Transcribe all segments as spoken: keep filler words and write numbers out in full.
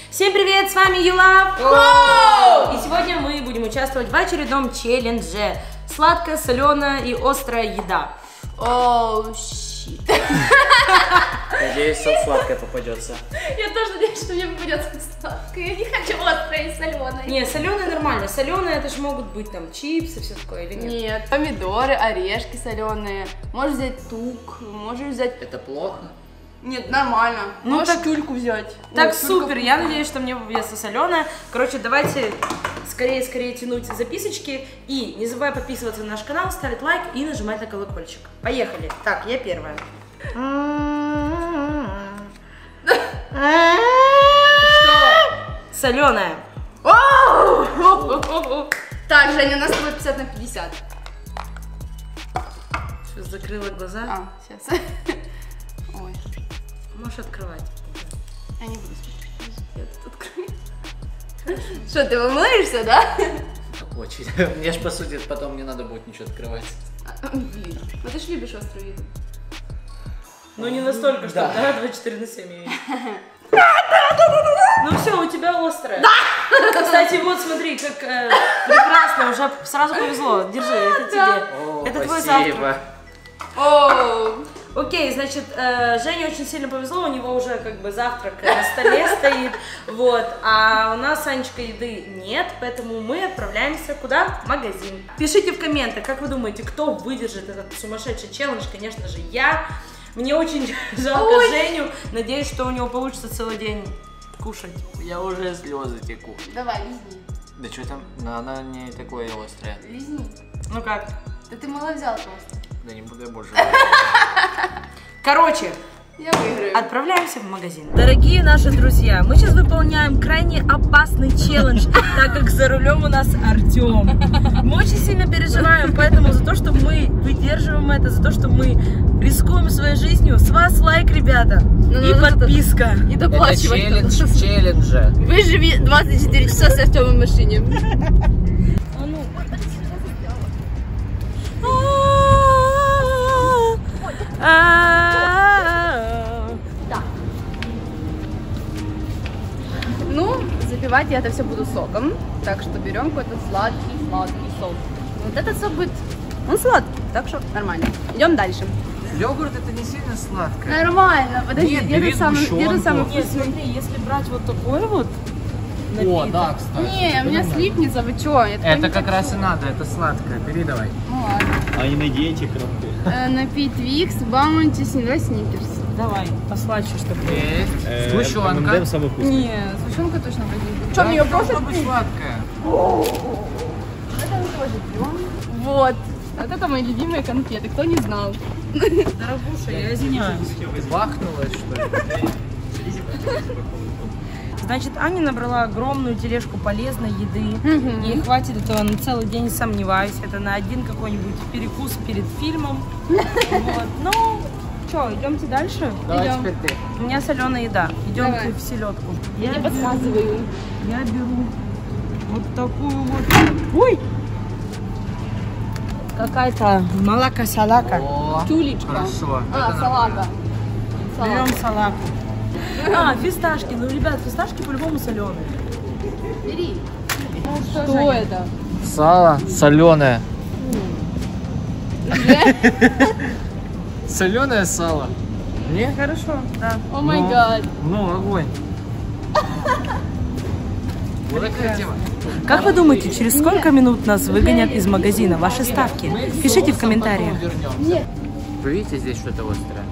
Всем привет, с вами Юла. Воу! И сегодня мы будем участвовать в очередном челлендже. Сладкая, соленая и острая еда. Оу, щит. Надеюсь, что сладкое попадется. Я тоже надеюсь, что мне попадется сладкое. Я не хочу острое и соленое. Не, соленая нормально. Соленая это же могут быть там чипсы, все такое или нет? Нет. Помидоры, орешки соленые. Можешь взять тук, можешь взять. Это плохо? Нет, нормально. Ну, можешь так- тюльку взять. Так, Ой, тюлька супер, я вкусная. надеюсь, что мне попадется соленая. Короче, давайте скорее-скорее тянуть записочки. И не забывай подписываться на наш канал, ставить лайк и нажимать на колокольчик. Поехали. Так, я первая. Что? Соленая. Так, Женя, у нас с тобой пятьдесят на пятьдесят. Что, закрыла глаза? А, сейчас. Ой, Можешь открывать. я не буду смотреть. Я тут открою. Что, ты волнуешься, да? Очень. Мне ж, по сути, потом не надо будет ничего открывать. Блин, ну ты ж любишь острую еду. Ну не настолько, что Да. да, двадцать четыре на семь иметь. Ну все, у тебя острое. Кстати, вот смотри, как э, прекрасно, уже сразу повезло. Держи, это тебе. О, Это твой спасибо. завтрак. Оу. Окей, значит, э, Жене очень сильно повезло, у него уже как бы завтрак на столе стоит, вот, а у нас с Анечкой еды нет, поэтому мы отправляемся куда? В магазин. Пишите в комментах, как вы думаете, кто выдержит этот сумасшедший челлендж, конечно же, я. Мне очень жалко Ой. Женю, надеюсь, что у него получится целый день кушать. Я уже слезы теку. Давай, лизни. Да что там? Но она не такое острое. Лизни. Ну как? Да ты мало взял просто. Да не буду я больше. Короче, Я выиграю. отправляемся в магазин. Дорогие наши друзья, мы сейчас выполняем крайне опасный челлендж, так как за рулем у нас Артем. Мы очень сильно переживаем, поэтому за то, что мы выдерживаем это, за то, что мы рискуем своей жизнью. С вас лайк, ребята, и надо подписка. И Это доплачивать. челлендж в челлендже. Выживи двадцать четыре часа с Артемом в машине. А ну. Ну, запивать я это все буду соком. Так что берем какой-то сладкий-сладкий сок. Вот этот сок будет, он сладкий, так что нормально. Идем дальше. Йогурт это не сильно сладкое. Нормально, подожди, Нет, держи бери самый, держи сгущенку. самый Нет, вкусный. смотри, если брать вот такой вот О, напиток. да, кстати. Не, у меня слипнется, вы чё? Я такой Это не как хочу. раз и надо, это сладкое. Бери давай. Ну ладно. А не на диете кромки. Э, Напить Викс, Баунти, давай Сникерс. Давай, послачу, чтобы... Есть. Сгущенка. самый вкусный. Не, сгущенка точно возьмем. Да, Что, мне это просто должно быть сладкое. Это мы тоже пьем. Вот. Вот это мои любимые конфеты, кто не знал. Дорогуша, я извиняюсь. Бахнулось, что ли? Значит, Аня набрала огромную тележку полезной еды. Мгм. Ей хватит этого на целый день, не сомневаюсь. Это на один какой-нибудь перекус перед фильмом. Вот. Ну, что, идемте дальше? Давай Идем. теперь ты. У меня соленая еда. Идемте Давай. в селедку. Я тебе подсказываю. Я беру вот такую вот. Ой! Какая-то малака-салака. О, Тюлечка. хорошо. А, Это салага. Берем Салага. салаку. А, фисташки. Ну, ребят, фисташки по-любому соленые. Бери. что, Что Женя? это? Сало соленое. Соленое сало. Не? Хорошо, да. О май Ну. гад. Ну, огонь. Вот такая тема. Как вы думаете, через сколько минут нас выгонят из магазина? Ваши ставки? Пишите в комментариях. Нет. Вы видите здесь что-то острое?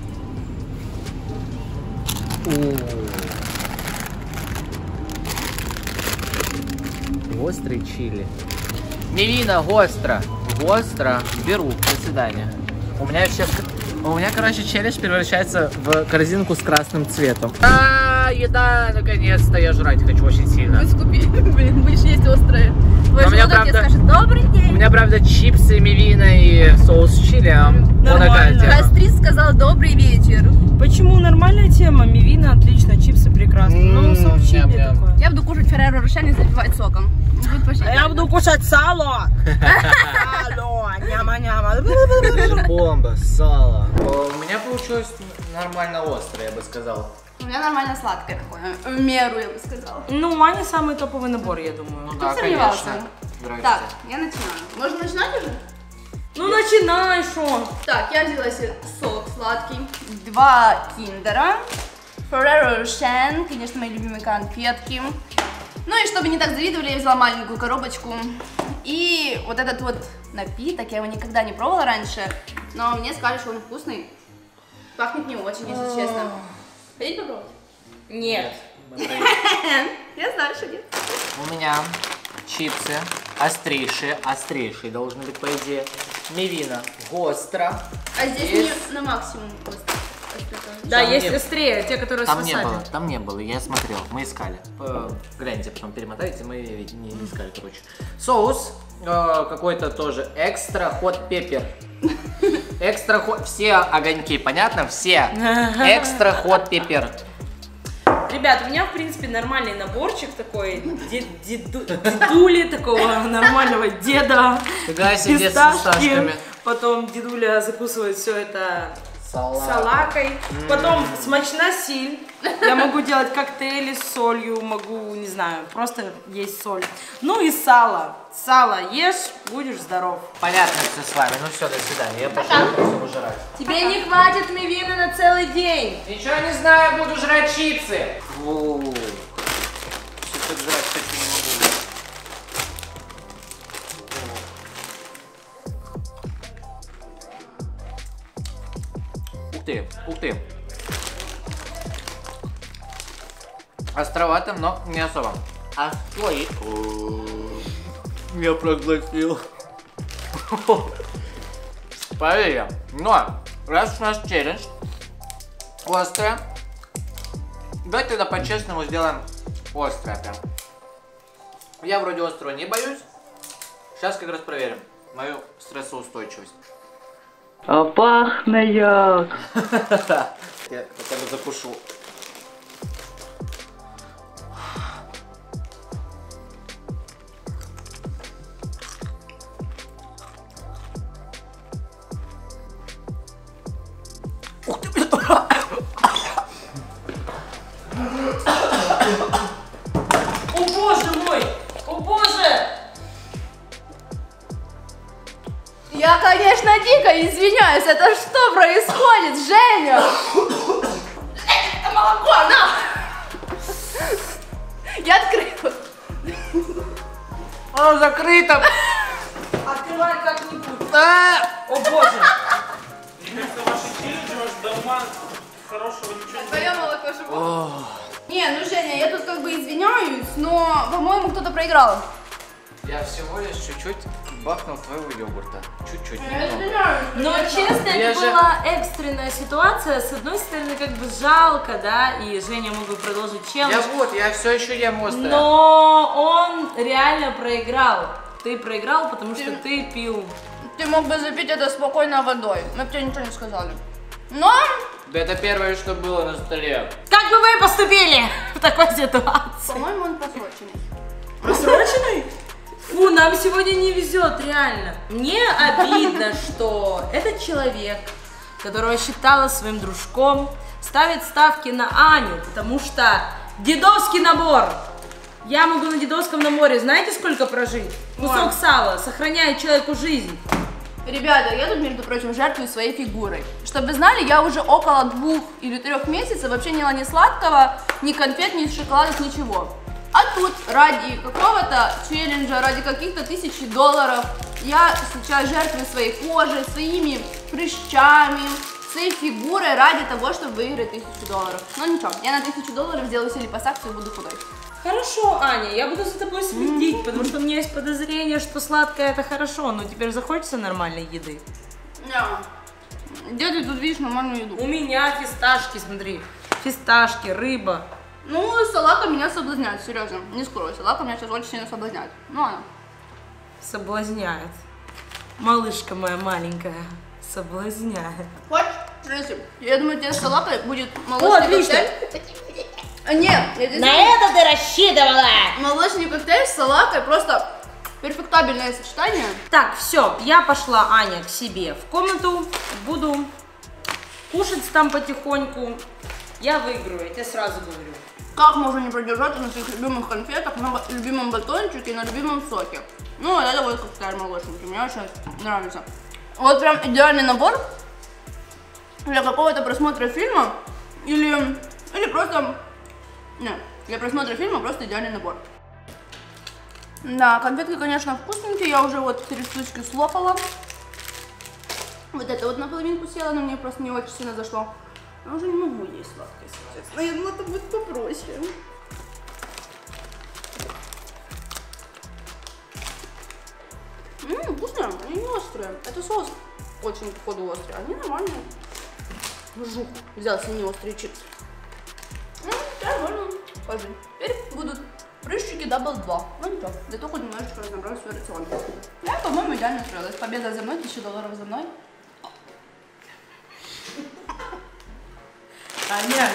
О. Острый чили. Мивина, остро. Остро. Беру. До свидания. У меня сейчас... У меня, короче, челлендж превращается в корзинку с красным цветом. А, еда, наконец-то. Я жрать хочу очень сильно. Мы скупили. Блин, будешь есть острое. Твой Но у меня, желудок тебе правда- скажет добрый У день. меня, правда, чипсы, мивина и соус с чили. а Вот такая Нормально. тема. Гастрит сказал добрый вечер. Почему? Нормальная тема. Мивина отлично, чипсы прекрасно. Ну, М, соус чили ням-ням. такое. Я буду кушать Ферреро Рошель и запивать соком. Будет вообще А я идеально. буду кушать сало. Сало, няма-няма. Бомба, сало. У меня получилось нормально острое, я бы сказал. У меня нормально сладкое такое, в меру, я бы сказала. Ну, у Ани самый топовый набор, я думаю. Ну Кто да, сомневался? конечно. Здрасте. Так, я начинаю. Можно начинать уже? Ну, начинай, шо? Так, я взяла себе сок сладкий, два киндера, Ferrero Rocher, конечно, мои любимые конфетки. Ну и чтобы не так завидовали, я взяла маленькую коробочку. И вот этот вот напиток, я его никогда не пробовала раньше, но мне сказали, что он вкусный. Пахнет не очень, если честно. Хотите попробовать? Нет. Я знаю, что нет. У меня чипсы острейшие, острейшие должны быть, по идее. Мивина гостро. А здесь Есть. не на максимум просто. Да, Там есть не- острее, те, которые Там с не васаби. было, там не было, я смотрел, мы искали. П- Гляньте, потом перемотайте, мы не не искали, короче. Соус э, какой-то тоже экстра хот пеппер. Экстра хот, все огоньки, понятно? Все. Экстра хот пеппер. Ребят, у меня, в принципе, нормальный наборчик такой, де- деду- дедули, такого нормального деда. Фига себе, дед с Фисташки. фисташками. Потом дедуля закусывает все это Салат. салакой. Потом смачна силь. Я могу делать коктейли с солью, могу, не знаю, просто есть соль. Ну и сало. Сало ешь, будешь здоров. Понятно все с вами, ну все, до свидания, я пошел все жрать. Тебе не хватит мивины на целый день. Ничего не знаю, буду жрать чипсы. Фу. Все так жрать, кстати, не могу. Ух ты, ух ты. Островато, но не особо. А стой. Я проглотил. Поверь. Но, раз у нас челлендж острое, давай тогда по-честному сделаем острое прям. Я вроде острого не боюсь. Сейчас как раз проверим мою стрессоустойчивость. А пахнет. Я хотя бы закушу. Ух ты, блин. О боже мой! О боже! Я, конечно, дико извиняюсь, это что происходит, Женя? Это молоко, на! Я открыла. Оно закрыто. Открывай как-нибудь. А! О боже! Твое молоко, чтобы... Не, ну, Женя, я тут как бы извиняюсь, но, по-моему, кто-то проиграл. Я всего лишь чуть-чуть бахнул твоего йогурта. Чуть-чуть. Я немного. извиняюсь. Но честно, Я это же- была экстренная ситуация. С одной стороны, как бы жалко, да, и Женя мог бы продолжить челлендж. Я вот, я все еще ем острое. Но он реально проиграл. Ты проиграл, потому что ты пил. Ты мог бы запить это спокойно водой, мы бы тебе ничего не сказали. Но... Да это первое, что было на столе. Как бы вы поступили в такой ситуации? По-моему, он просроченный. Просроченный? Фу, нам сегодня не везет, реально. Мне обидно, что этот человек, которого считала своим дружком, ставит ставки на Аню, потому что дедовский набор. Я могу на дедовском наборе, знаете, сколько прожить? Кусок сала сохраняет человеку жизнь. Ребята, я тут, между прочим, жертвую своей фигурой. Чтобы вы знали, я уже около двух или трех месяцев вообще не ела ни сладкого, ни конфет, ни шоколадов, ничего. А тут ради какого-то челленджа, ради каких-то тысячи долларов, я сейчас жертвую своей кожей, своими прыщами, своей фигурой ради того, чтобы выиграть тысячу долларов. Но ничего, я на тысячу долларов сделаю себе липосакцию и буду худой. Хорошо, Аня, я буду за тобой следить, потому что у меня есть подозрение, что сладкое это хорошо, но теперь захочется нормальной еды. Да. Где ты тут видишь нормальную еду? У меня фисташки, смотри, фисташки, рыба. Ну, салака меня соблазняет, серьезно, не скрою, салака меня сейчас очень сильно соблазняет. Ну ладно. Соблазняет. Малышка моя маленькая, соблазняет. Хочешь? Смотрите, я думаю, тебе с салакой будет молочный отлично. коктейль. А, нет, я здесь На это ты рассчитывала! молочный коктейль с салакой просто перфектабельное сочетание. Так, все, я пошла, Аня, к себе в комнату, буду кушать там потихоньку. Я выиграю, я тебе сразу говорю. Как можно не продержаться на своих любимых конфетах, на любимом батончике, на любимом соке? Ну, это вот коктейль молочненький, мне очень нравится. Вот прям идеальный набор для какого-то просмотра фильма или, или просто... Нет, для просмотра фильма просто идеальный набор. Да, конфетки, конечно, вкусненькие, я уже вот три штучки слопала. Вот это вот наполовинку съела, но мне просто не очень сильно зашло. Я уже не могу есть сладкое сейчас. Наверное, это будет попроще. Ммм, вкусные, они не острые. Это соус очень, походу, острый. Они нормальные. Жух, взялся не острые чипсы. Ну, нормально. Пожалуй. Теперь будут прыщики дабл два. Ну ничего, зато хоть немножечко разнообразить свой рацион. Я, по-моему, идеально справилась. Победа за мной, тысяча долларов за мной. Аня!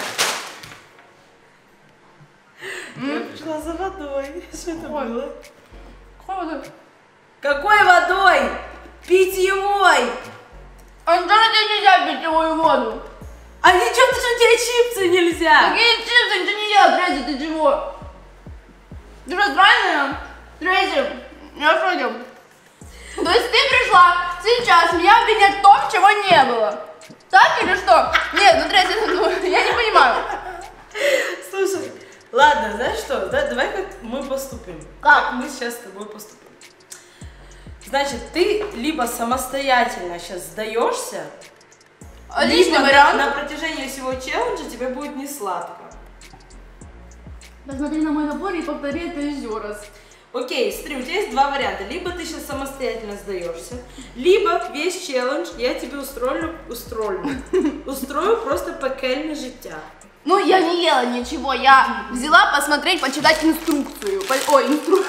Я пришла за водой. Что это было? Какой водой? Какой водой? Питьевой! А что тебе нельзя питьевую воду? А ничего, ты что, у тебя чипсы нельзя? Какие чипсы? Ничего не ел, Трейси, ты чего? Ты что, странная? Трейси, я что делал? То есть ты пришла сейчас меня обвинять в том, чего не было? Так или что? Нет, ну Трейси, ну, я не понимаю. Слушай, ладно, знаешь что? Да, давай как мы поступим. Как? мы сейчас с тобой поступим. Значит, ты либо самостоятельно сейчас сдаешься, Лишний либо вариант. на протяжении всего челленджа тебе будет не сладко. Посмотри на мой набор и повтори это еще раз. Окей, смотри, у тебя есть два варианта. Либо ты сейчас самостоятельно сдаешься, либо весь челлендж я тебе устрою, устрою, устрою просто пекельне життя. Ну, я не ела ничего, я взяла посмотреть, почитать инструкцию. По- Ой, инструкцию.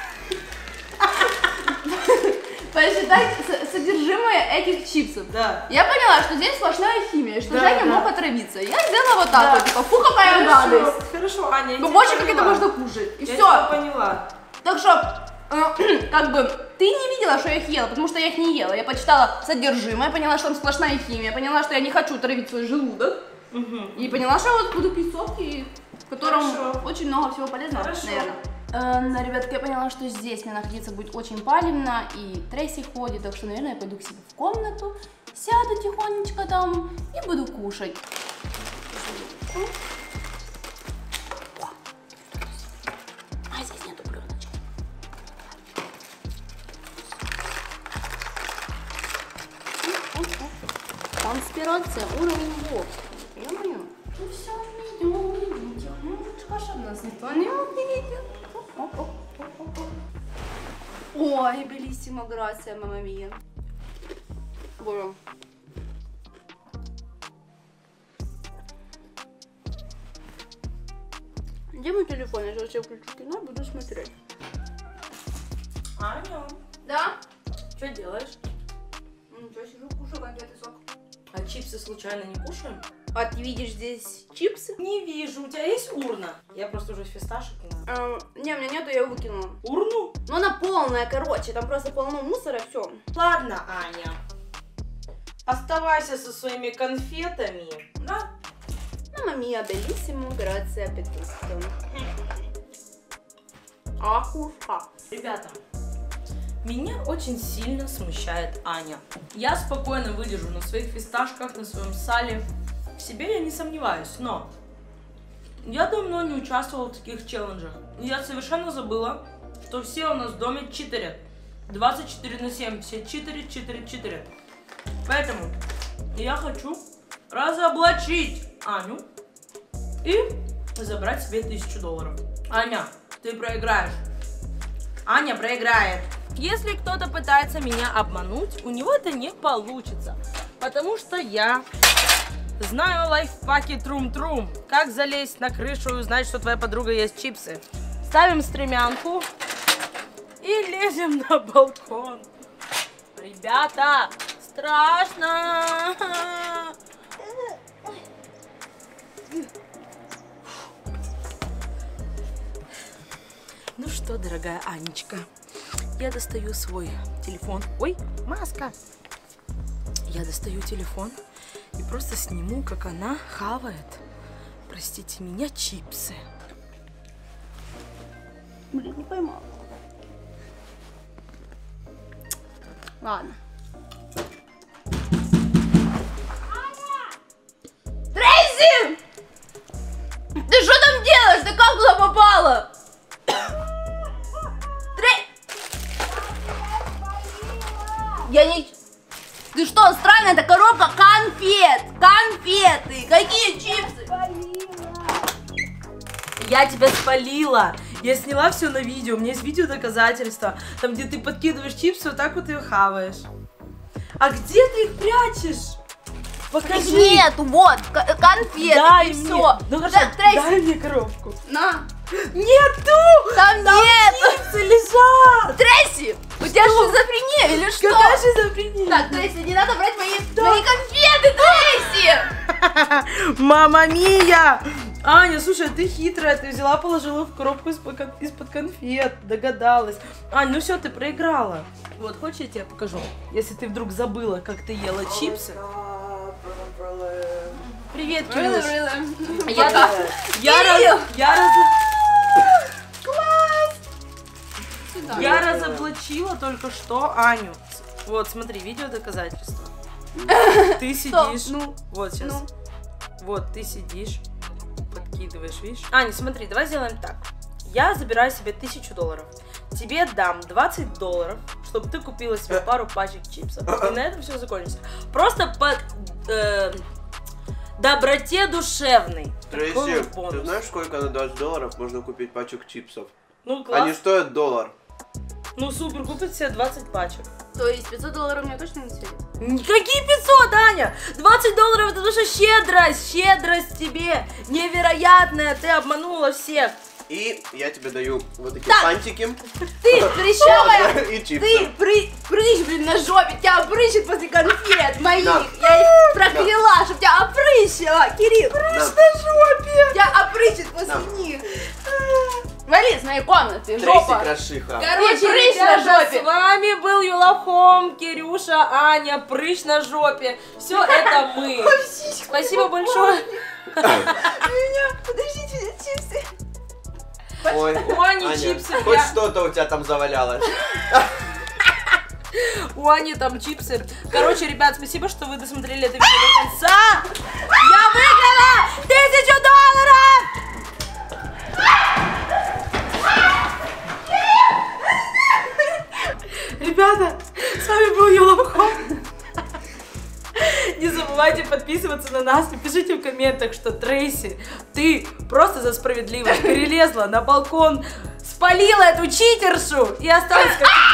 Посчитать содержимое этих чипсов. Да. Я поняла, что здесь сплошная химия, что Да, Женя да. мог отравиться. Я сделала вот так Да. вот, типа, фу, какая гадость. Хорошо, Аня, я Ну, тебя больше как поняла. это можно кушать. И Я все. тебя поняла. Так что, э, как бы, ты не видела, что я их ела, потому что я их не ела. Я почитала содержимое, поняла, что там сплошная химия, поняла, что я не хочу травить свой желудок. Угу. И поняла, что вот буду пить соки, в котором Хорошо. очень много всего полезного, Хорошо. наверное. Э, ну, ребятки, я поняла, что здесь мне находиться будет очень палевно, и Трейси ходит, так что, наверное, я пойду к себе в комнату, сяду тихонечко там и буду кушать. А здесь нету пленочки. Конспирация уровень бокс. Ё-моё. Ну все, идем, идем. Ну, каша нас никто не увидит. Ой, белиссимо, грация, мама мия. Боже. Где мой телефон? Я сейчас включу кино и буду смотреть. Аня, Да? что делаешь? Ничего, сижу, кушаю конфеты, сок. А чипсы случайно не кушаем? А ты видишь здесь чипсы? Не вижу, у тебя есть урна? Я просто уже фисташек не знаю. А, не, у меня нету, я ее выкинула. Урну? Но она полная, короче, там просто полно мусора, все. Ладно, Аня. Оставайся со своими конфетами. Да? Мама мия, белиссимо, грация, аппетитно. Ахуха. Ребята, меня очень сильно смущает Аня. Я спокойно выдержу на своих фисташках, на своем сале. В себе я не сомневаюсь, но я давно не участвовала в таких челленджах. И я совершенно забыла, что все у нас в доме читерят. двадцать четыре на семь. Все читерят, читерят, читерят. Поэтому я хочу разоблачить Аню и забрать себе тысячу долларов. Аня, ты проиграешь. Аня проиграет. Если кто-то пытается меня обмануть, у него это не получится. Потому что я знаю лайфхаки трум-трум. Как залезть на крышу и узнать, что твоя подруга ест чипсы. Ставим стремянку и лезем на балкон. Ребята, страшно. Ну что, дорогая Анечка, я достаю свой телефон. Ой, маска. Я достаю телефон и просто сниму, как она хавает простите меня, чипсы. Блин, не поймала. Ладно. Трейси! Ты что там делаешь? Ты как туда попала? Трей... Я не... Ты что, странная эта коробка конфет? Конфеты! Какие чипсы? Я тебя спалила. Я сняла все на видео. У меня есть видео доказательства. Там, где ты подкидываешь чипсы, вот так вот ее хаваешь. А где ты их прячешь? Покажи. Нет, вот, конфеты, Дай и мне. все. Ну хорошо, Трейси, дай мне коробку. на. Нету! Там, Там нет. чипсы лежат. Трейси, у тебя шизофрения или что? Какая шизофрения? Так, Трейси, не надо брать мои, мои конфеты, Трейси! Мама мия! Аня, слушай, ты хитрая, ты взяла, положила в коробку из-под кон- из-под конфет, догадалась. Ань, ну все, ты проиграла. Вот, хочешь, я тебе покажу? Если ты вдруг забыла, как ты ела чипсы. Привет, Кирюш. Я, Пока. я, Кирилл! раз, я, раз, Сюда. я разоблачила только что Аню. Вот, смотри, видео доказательства. Ты Что? сидишь. Ну, Вот сейчас. ну. Вот, ты сидишь, подкидываешь, видишь? Аня, смотри, давай сделаем так. Я забираю себе тысячу долларов. Тебе дам двадцать долларов, чтобы ты купила себе пару пачек чипсов. И на этом все закончится. Просто по э, доброте душевной. Такой Трейси, вот бонус. ты знаешь, сколько на двадцать долларов можно купить пачек чипсов? Ну, класс. Они стоят доллар. Ну, супер, купить себе двадцать пачек. То есть пятьсот долларов мне точно не светит? Какие пятьсот, Аня? двадцать долларов это наша щедрость, щедрость тебе невероятная, ты обманула всех. И я тебе даю вот такие Так. фантики. Ты прыщавая! И чипсы. Ты пры, прыщ, блин, на жопе, тебя прыщет после конфет моих. Да. Я их прокляла, чтоб тебя опрыщила, Кирилл. Да. жопе. Тебя опрыщет после Да. них. Вали с моей комнаты, Трейси жопа. крошиха. Короче, Ты прыщ на ребята, жопе. с вами был Юлахом, Кирюша, Аня, прыщ на жопе. Все это мы. Спасибо большое. Меня, подождите, чипсы. Ой, У Ани Аня, чипсы. хоть я- что-то у тебя там завалялось. У Ани там чипсы. Короче, ребят, спасибо, что вы досмотрели это видео до конца. Я выиграла тысячу долларов! Ребята, с вами был Юлахом. Не забывайте подписываться на нас, напишите в комментах, что Трейси, ты просто за справедливость перелезла на балкон, спалила эту читершу и осталась как